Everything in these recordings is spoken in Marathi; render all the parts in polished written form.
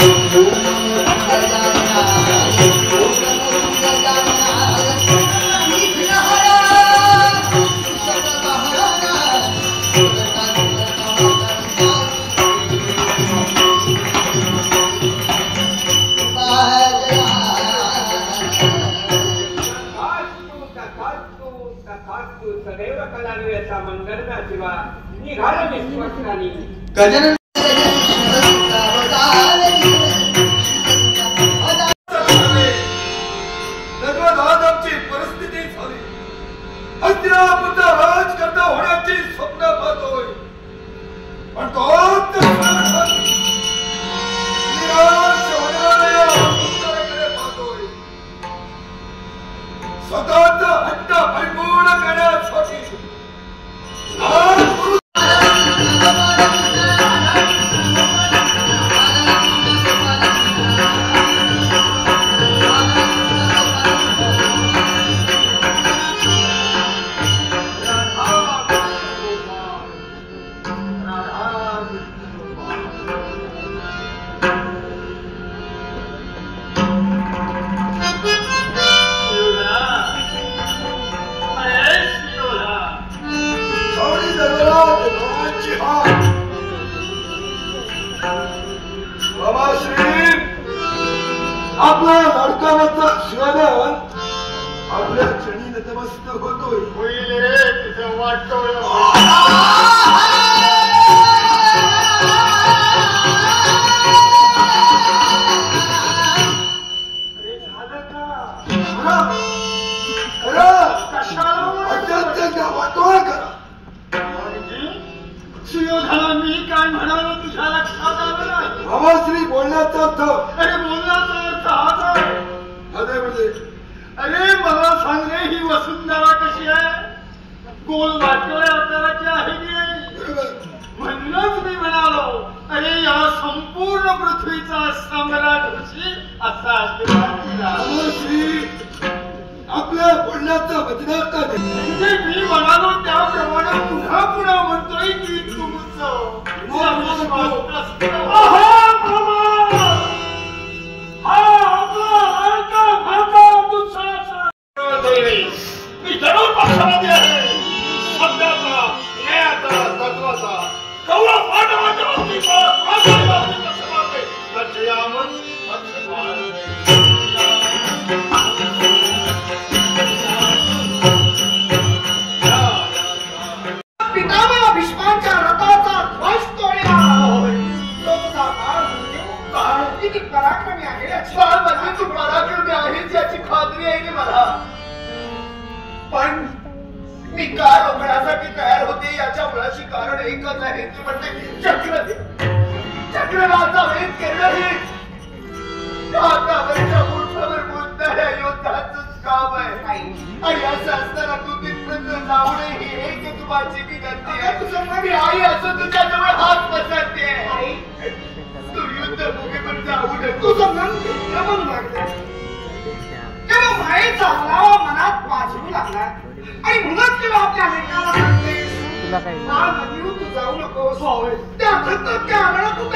गजानन परिस्थिती झाली हस्तिनापुरचा राजकर्ता होण्याची स्वप्न पाहतोय पण तो निराश होणाऱ्या उत्तरेकडे पाहतोय स्वतःचा हट्ट परिपूर्ण करण्यासाठी आपला लडकावरचा शिवालय आपल्या चणी नतमस्तक होतोय होईल रे तिथं वाटतोय सुयोधनांनी काय म्हणालो तुझ्या लक्षात आलं नाही भावाश्री बोलण्याचा अर्थ अरे बोलण्याचा अर्थ हाच आहे अरे म्हणजे अरे मला सांग रे ही वसुंधरा कशी आहे गोल वाटोळ्या आकाराची आहे की नाही म्हणूनच मी म्हणालो अरे या संपूर्ण पृथ्वीचा सम्राट होशी असा भावाश्री आपल्या बोलण्याचा वचनार्थ म्हणजे मी म्हणालो त्याप्रमाणे पुन्हा पुन्हा म्हणतोय की तुमचं मी जरूर पक्षामध्ये आहे शब्दाचा न्यायाचा तत्वाचा कौरव पांडवाच्या बाबतीत लक्ष्यामन पितामह भीष्मांच्या रथाचा ध्वज तोडला तुमचा काळ किती पराक्रमी आहे याची तू पराक्रमी आहेस याची खात्री आहे की मला पण मी का रोखण्यासाठी तयार होते याच्या मुळाशी कारण एकच आहे ते म्हणजे चक्रराचा वेध करणं हे हातावरच्या मुठावर बोलणाऱ्या योद्धाचंच काम आहे आणि असं असताना तू तिथपर्यंत जाऊ नये ही एक तुझी विनंती आहे तुझं मी आई असं तुझ्याजवळ हात पसरते तू युद्धभूमीवर जाऊ नये तुझं मन रमण लागते तेव्हा मायेचा हलावा मनात पाजरू लागला आणि म्हणूनच तेव्हा आपल्या लेकाला सांगते तू जाऊ नकोस त्या धक्का अंगणात तू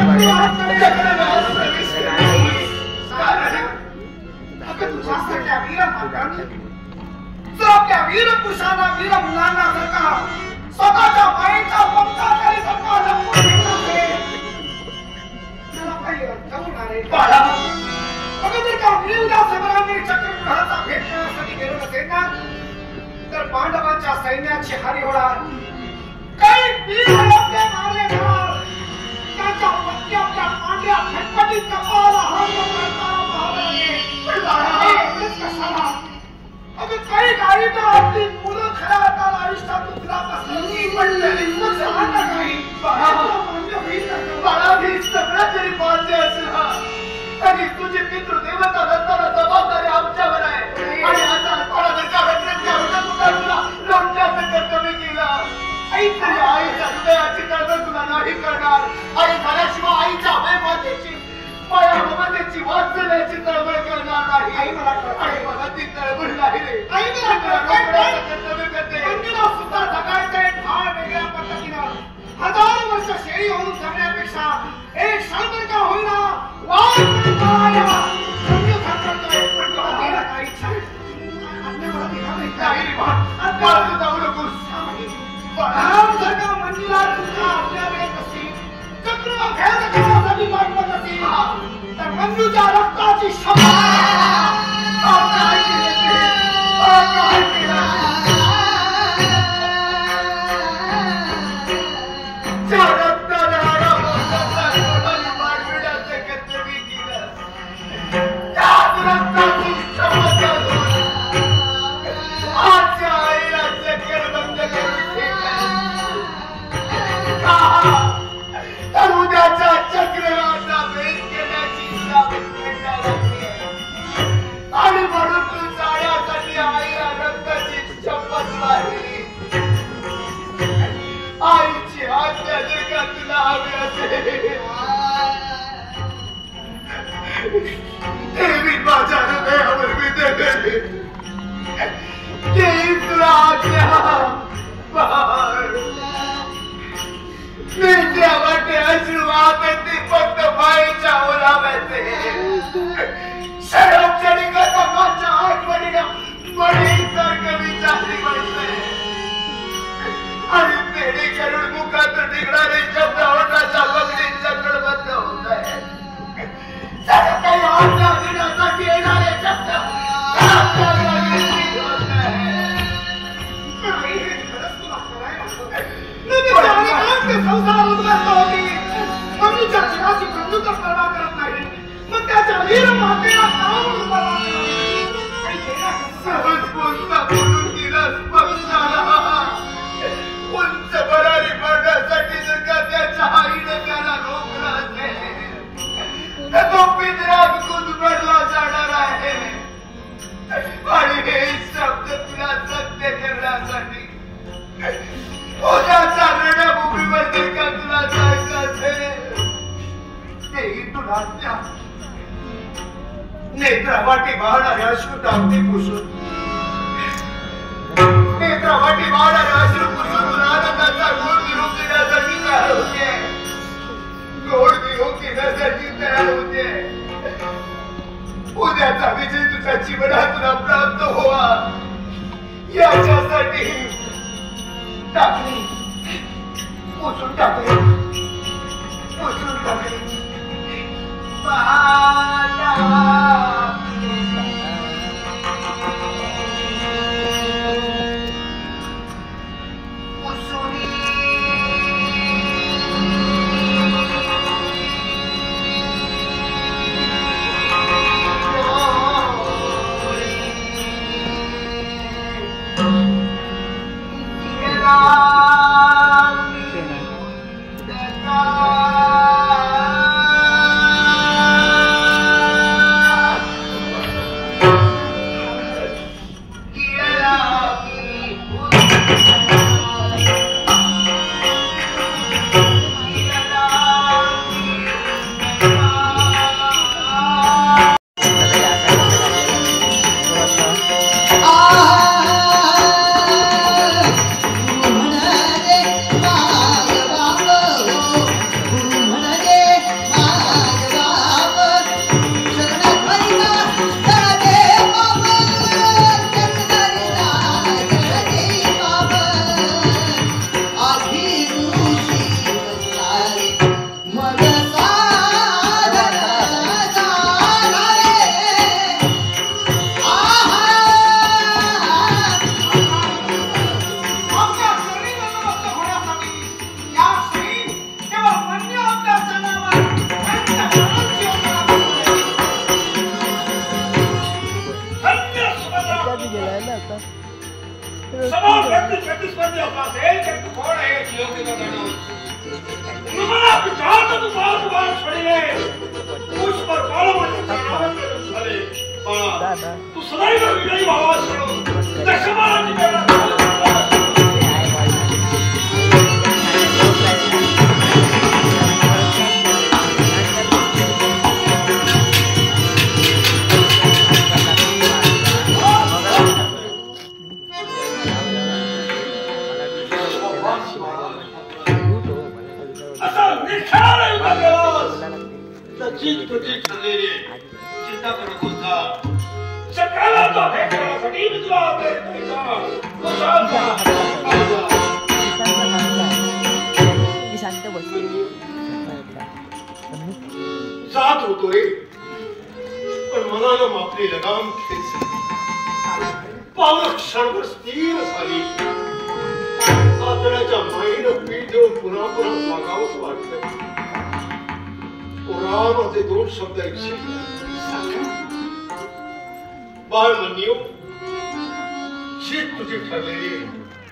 तुझ्यासारख्या वीर मातांनी जर आपल्या वीर पुरुषांना वीर मुलांना जर का स्वतःच्या मायेच्या पंखाखाली जर का लपवून ठेवलं असेल त्याला काही अर्थ होणार आहे बाळा अगं जर का मी उद्या समरांनी चक्रव्यूहाचा भेट घेण्यासाठी गेलो नसेल ना तर पांडवांच्या सैन्याची हानी होणार काही वीर आपल्या मारले जाणार त्याच्या पत्नी आपल्या पांड्या फटफटीत कपाळाला हात पकडताना पाहावं लागेल पण बाळा एवढंच कशाला अगं काही गाडी तर आपली मुलं खऱ्या अर्थानं आयुष्यातून तुला पसंती पडलेली मग सांगा काही बाळा ही सगळं जरी बांधले असेल हा तरी तुझी पितृदेवता नसताना जबाबदारी आमच्यावर आहे आणि आता कोणाच्या तुला लोटण्याचं कर्तव्य केलं आई तुझ्या आईच्या हृदयाची तळमळ तुला नाही करणार आणि झाल्याशिवाय आईच्या अभयमातेची माया ममतेची वात्सल्याची तळमळ करणार नाही आई मला आणि मला ती तळमळ नाही रे आई मला कर्तव्य करते अंकिता सुद्धा सकाळचे ठाण वेगळ्या पद्धतीनं 1000 वर्ष शेळी होऊन जगण्यापेक्षा एक क्षण का होईना रक्ताची क्षमा काय केलं ते? काय केलं? त्या रक्ताने हाडा मोठा कोणाने वाढविण्याचं कर्तव्य केलं. त्याच रक्ताची क्षमा करून आजच्या आईला चक्करबंद करून ठेवलं. तर उद्याच्या चक्रवाचा भेद केल्याची आणि म्हणून तू जाण्यासाठी आईला रक्ताची शपथ वाहिली. आईची आज्ञा जर का तुला हवी असेल देवी माझ्या हृदयावर विदे देवी तुला आज्ञा मी देवाचे आशीर्वाद ते फक्त बाईच्या ओलाव्याचे सर्व क्षणिकाच्या आठवणीला मळीसारखं विचारली म्हणते आणि तेरी करुण मुखातून निघणारे शब्द ओठाच्या बगडीच्या कडबद्ध होत आहे. सर्व काही आज्ञा देण्यासाठी येणारे शब्द संसार उद्ध्वस्त होती मम्मीच्या जीवाची बंधुता पर्वा करत नाही. मग त्याच्या वीर मातेला का म्हणून पर्वा सहज बोलता बोलून दिला पक्षाला उंच भरारी पडण्यासाठी जर का त्याच्या आईने त्याला रोखलं असेल तर तो पिंजऱ्यात गुदमरला जाणार आहे. आणि हे शब्द तुला सत्य करण्यासाठी उद्याच्या रणभूमीवर जर का तुला जायचं असेल तेही तुला त्या नेत्रावाटी वाहणाऱ्या अश्रू टाकते पुसून नेत्रावाटी वाहणाऱ्या अश्रू पुसून तुला आनंदाचा गोड निरोप देण्यासाठी तयार होते. गोड निरोप देण्यासाठी तयार होते. उद्याचा विजय तुझ्या जीवनात तुला प्राप्त व्हावा याच्यासाठी टाकली पुसून टाकली पुसून टाकली. तू सदैव विजयी व्हावा लक्ष्मणाची वेळा चिंता करू नकोसा. सकाळला तो भेटण्यासाठी मी तुला जात होतोय पण सोनानं आपली लगाम खेचली. पावलं क्षणभर स्थिर झाली. आतड्याच्या माईनं पीठ देऊन पुन्हा मागावंच वाटलं. पोरा माझे 2 शब्द ऐकशील? बाळ मन्यू, शीत तुझी ठरलेली आहे.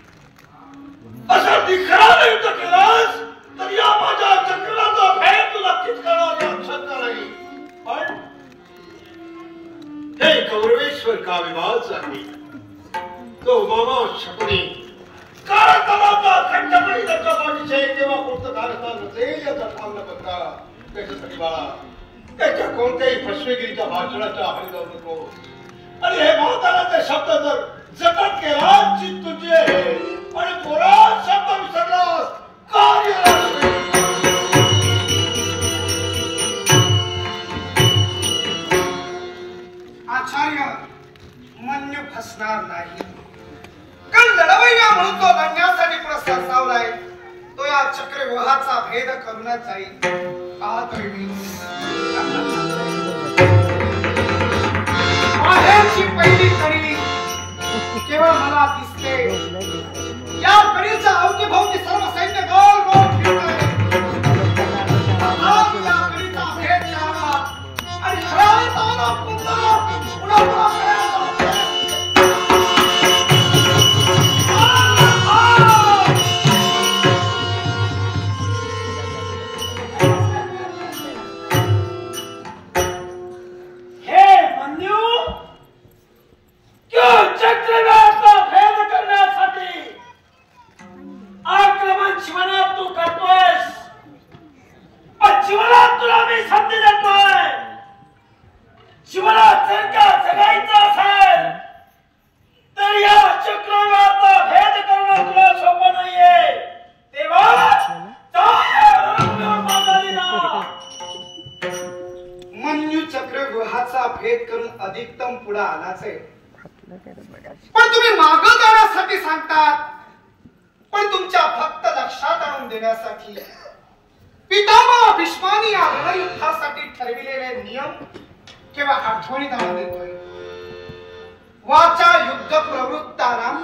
असं दिखणारं युद्ध केलास तर या माझ्या चक्राचा भेद तू नक्कीच करणार यात शंका नाही. पण हे कौरवेश्वर का विवाद आहे. तो मामा शकुनी काळाकाळाचा खंडपणी त्याच्या पाठीचे तेव्हा पुढचं कारस्थान नसेल याचा ठाव न करता त्याच्यासाठी बाळा त्याच्या कोणत्याही फसवेगिरीच्या भाषणाच्या आहारी जाऊ नको. आणि हे भावतानाचे शब्द जर जतन केला चित्त तुझे आणि पोरा शब्द विसरलास कार्य आचार्य मन्यू फसणार नाही. कारण लढवय्या म्हणून तो लढण्यासाठी पुरस्कार सावलाय. तो या चक्रव्यूहाचा भेद करूनच जाईल. पाहतोय मी बाहेरची पहिली कडी केवळ मला दिसते. या कडीच्या अवतीभोवती सर्व सैन्य गोल गोल फिरत आहे. या कडीचा भेद घ्यावा आणि खरा पुन्हा पुन्हा अधिकतम पुढे आलाच आहे. पण तुम्ही मागं जाण्यासाठी सांगतात. पण तुमच्या फक्त लक्षात आणून देण्यासाठी पितामह भीष्मानी या रणयुद्धासाठी ठरविलेले नियम केवळ आठवणीत आणून देतोय. वाचा युद्ध प्रवृत्तानाम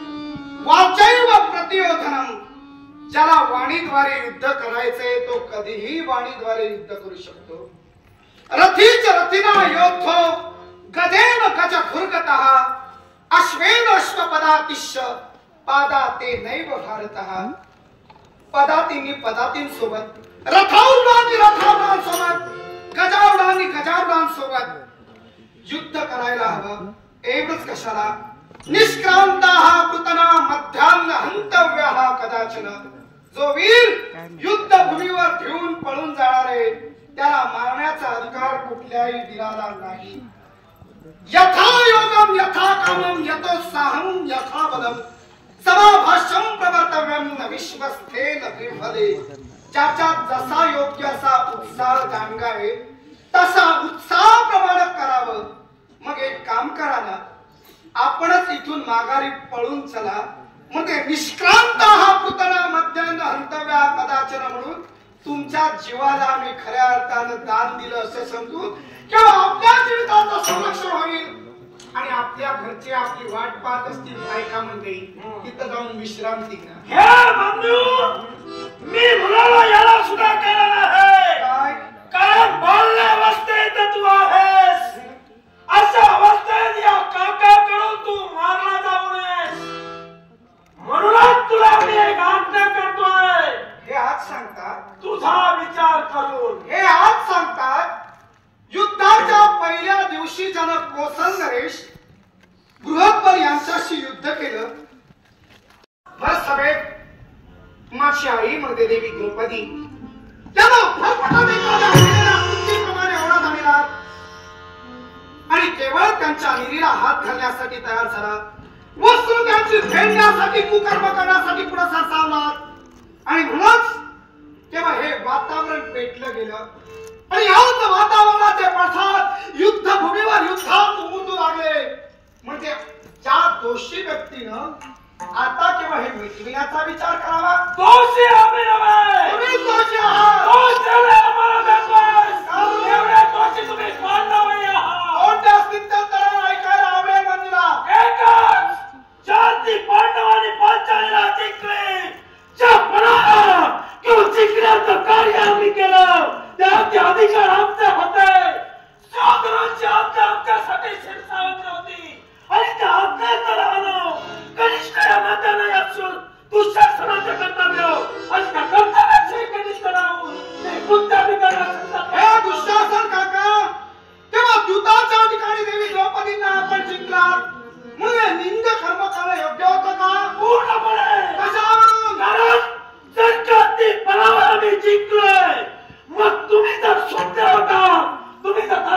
वाचैव प्रतियोधनम. ज्याला वाणीद्वारे युद्ध करायचे तो कधीही वाणीद्वारे युद्ध करू शकतो. रथीच रथिना योद्धो गजेन गज खुर्गतः अश्वेन अश्वपदातिश्च पादाते नैव भारतः. पदातींनी पदातींसोबत रथारूढांनी रथारूढांसोबत गजारूढांनी गजारूढांसोबत युद्ध करायला हवं. एवढंच कशाला निष्क्रांताः पृतना मध्यान्न हंतव्याः कदाचन. जो वीर युद्ध भूमीवर घेऊन पळून जाणार आहे त्याला मारण्याचा अधिकार कुठल्याही वीराला नाही. यथा योगम यथा कामम यतोत्साहम यथा बलम समाभाष्यम प्रवर्तव्यम न विश्वस्थेन विफले. ज्याच्यात जसा योग्य असा उत्साह जाणगा आहे तसा उत्साह प्रमाणे करावं. मग एक काम करा ना, आपणच इथून माघारी पळून चला. मग ते निष्क्रांत हा पुतना मध्यान्न हंतव्या कदाचन म्हणून तुमच्या जीवाला आम्ही खऱ्या अर्थानं दान दिलं असं समजून किंवा आपल्या जीविताचं संरक्षण होईल. आणि आपल्या घरचे आपली वाट पाहत असतील बायका मंडळी तिथं जाऊन विश्रांती घ्या. हे बंधू, मी मुलाला याला सुद्धा केलेला आहे. काय कारण बाल्य अवस्थेत तू आहेस. अशा अवस्थेत या काकाकडून तू मारला जाऊ नयेस म्हणूनच तुला मी एक आज्ञा करतोय. हे आज सांगतात तुझा विचार करून. हे आज सांगतात युद्धाच्या पहिल्या दिवशी ज्यानं कोसल नरेश बृहद्बर यांच्याशी युद्ध केलं. भर सभेत माझी आई मध्ये देवी द्रौपदी त्याला प्रमाणे ओढत आणला आणि केवळ त्यांच्या निरीला हात घालण्यासाठी तयार झाला. वस्त्र त्यांची फेडण्यासाठी कुकर्म करण्यासाठी पुढे सरसावला. आणि म्हणूनच तेव्हा हे वातावरण पेटलं गेलं आणि याच वातावरणाचे पडसाद युद्धभूमीवर युद्धात उमटू लागले. म्हणजे ज्या दोषी व्यक्तीनं आता केव्हा हे मिटविण्याचा विचार करावा. दोषी आम्ही नव्हे, तुम्ही दोषी आहात. दोष एवढे आम्हाला देतोय, एवढे दोषी तुम्ही मानणारे आहात.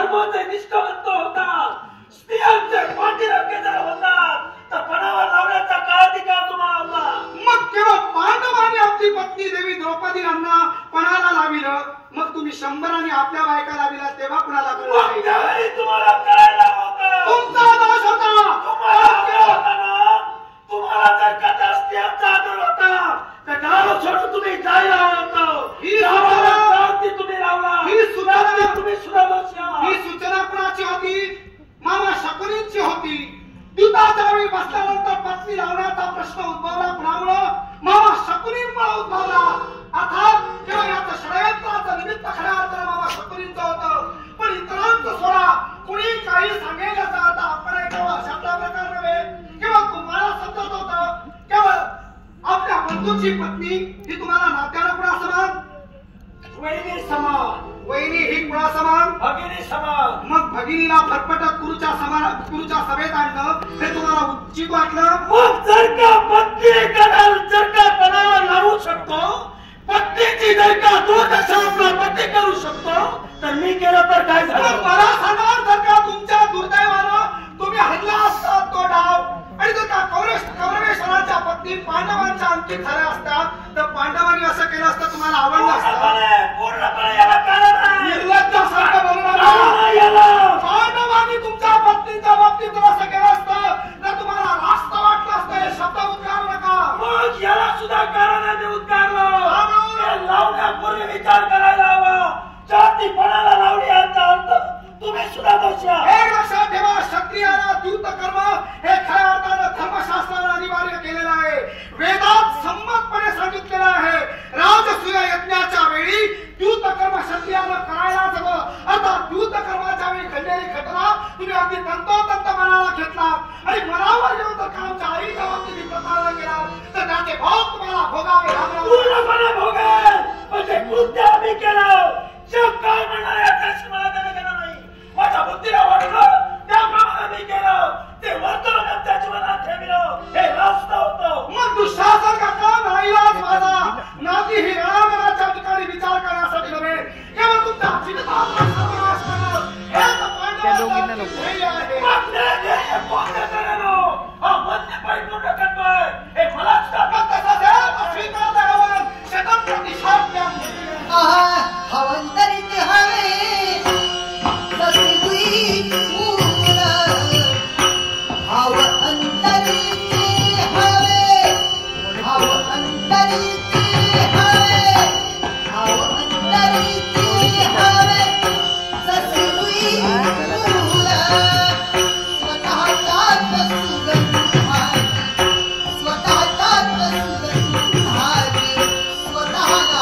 धर्माचे निष्ठावंत होतात, स्त्रियांचे पाठीराखेदार होतात, तर पणावर लावण्याचा काय अधिकार तुम्हाला होता? मग केवळ पांडवांनी आपली पत्नी देवी द्रौपदी यांना पणाला लाविलं, मग तुम्ही 100 आणि आपल्या बायका लाविला तेव्हा कुणाला कळलं त्यावेळी तुम्हाला कळायला होतं. तुमचा दोष होता. तुम्हाला जर का त्या स्त्रियांचा आदर होता तर नाव सोडून तुम्ही जायला होतं. तुम्ही लावला, तुम्ही सुद्धा ही सूचना कुणाची होती? मामा शकुनींची होती. द्यूताच्या वेळी बसल्यानंतर पत्नी लावण्याचा प्रश्न उद्भवला कुणामुळं? मामा शकुनींमुळे उद्भवला. अर्थात केवळ याचं षडयंत्राचं निमित्त खऱ्या अर्थानं मामा शकुनींचं होतं. पण इतरांचं सोडा, कुणी काही सांगेल याचा अर्थ आपण ऐकावा अशातला प्रकार नव्हे. केवळ तुम्हाला समजत होतं, केवळ आपल्या बंधूची पत्नी ही तुम्हाला नात्यानं कुणा समान? वहिनी समान. वहिनी ही कुणा समान? भगिनी समान. मग भगिनीला फरफटत कुरुच्या सभेत आणलं हे तुम्हाला उचित वाटलं? मग जर का पत्नी जर का पणाला लावू शकतो, पत्नीची जर का दुर्दशा आपला पती करू शकतो, तर मी केलं तर काय झालं? मला सांगा, जर का तुमच्या दुर्दैवानं तुम्ही हल्ला असता तो डाव, आणि जर का कौरवेश्वराच्या पत्नी पांडवांच्या अंकित झाल्या असतात, तर पांडवांनी असं केलं असतं तुम्हाला आवडलं असतं? पूर्णपणे याला कारण आहे. निर्लज्जासारखं बोलू नका. पांडवांनी तुमच्या पत्नीच्या बाबतीत जर असं केलं असतं तर तुम्हाला रास्त वाटलं असतं. हे शब्द उद्गारू नका. मग याला सुद्धा कारणाने उद्गारलं. लावण्यापूर्वी विचार करायला हवा. जातीपणाला लावली याचा अर्थ तुम्ही सुद्धा दोषी आहात. हे लक्षात ठेवा, क्षत्रियाला द्यूत कर्म हे खऱ्या अर्थानं धर्मशास्त्रानं अनिवार्य केलेलं आहे. वेदात संमतपणे सांगितलेलं आहे. राजसूय यज्ञाच्या वेळी द्यूत कर्म क्षत्रियानं करायलाच हवं. अर्थात द्यूत कर्माच्या वेळी घडलेली घटना तुम्ही अगदी तंतोतंत मनाला घेतला आणि मनावर घेऊन जर कामच्या आईच्या बाबतीत प्रकार केला तर त्याचे भाव तुम्हाला भोगावे लागणार. पूर्णपणे भोगेल. म्हणजे कृत्य आम्ही केलं. जग काय म्हणणार याच्याशी मला काही घेणं नाही. माझ्या बुद्धीला वाटलं त्याप्रमाणे मी केलं. ते वर्तन आमच्या जीवनात ठेवलं. हे रास्त होतं. मग दुःशासन काका नाईलाज माझा नाती ही रणांगणाच्या ठिकाणी विचार करण्यासाठी नव्हे, केवळ तुमच्या जीविताचा सर्वनाश करणं हे तर पांडवांचं ध्येय आहे. मग ते ध्येय पूर्ण करायला हा मन्यपायी पूर्ण करतोय. हे मला सुद्धा मग तसं देव स्वीकारत हवं. शतम प्रतिशात्या हवंतरीत हवे ससिदुई मूल हव अंतरीत हवे हव अंतरीत हवे हव अंतरीत हवे ससिदुई मूल स्वतःचा सुगंध स्वतःचा सुगंध स्वतःला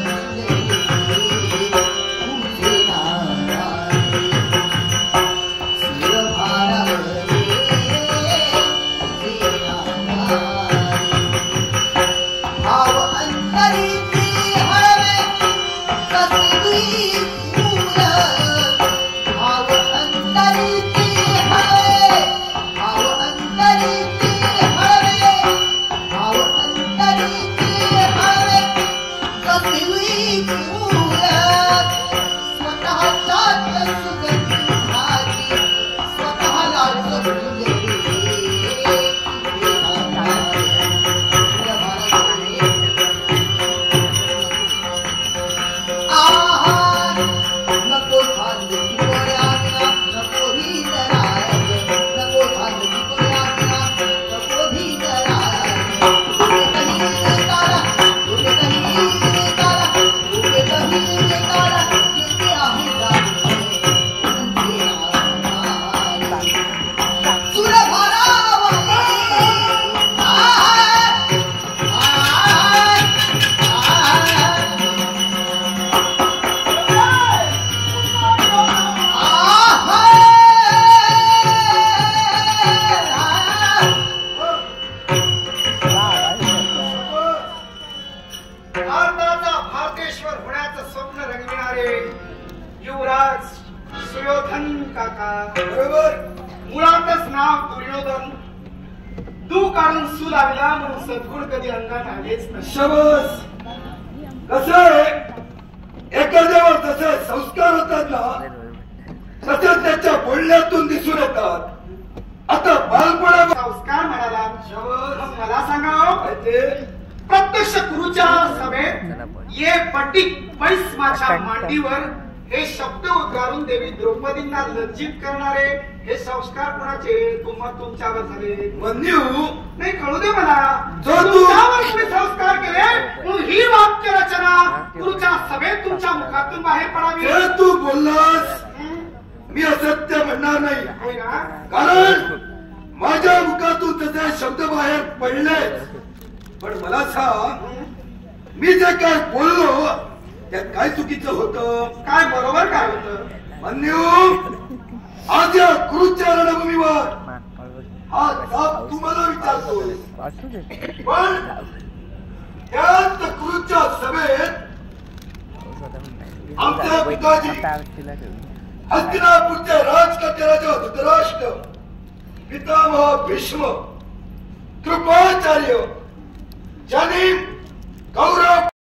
शबस. कसं आहे, एखाद्यावर जसे संस्कार होतात ना, तसं ते प्रत्यक्ष गुरुच्या सभेत ये पटिक बैस माझ्या मांडीवर हे शब्द उद्गारून देवी द्रौपदींना लज्जित करणारे हे संस्कार कोणाचे? तुमच्यावर झाले. मन्यू नाही कळू दे मला. जो तू- तुमच्यावर तुम्ही संस्कार केले म्हणून ही वाक्य रचना गुरुच्या सभेत तुमच्या मुखातून बाहेर पडावी. जर तू बोललास मी असत्य म्हणणार नाही. होय ना? कारण माझ्या मुखातून तसे शब्द बाहेर पडले. पण मला सांग, मी जे काय बोललो त्यात काय चुकीचं होतं? काय बरोबर काय होतं? मन्यू आज या गुरुच्या रणभूमीवर हा जाब तुम्हाला विचारतोय. पण त्यात गुरुच्या सभेत आमच्या पिताजी हस्तिनापूरचे राजकन्या राजा धृतराष्ट्र, पितामह भीष्म, कृपाचार्य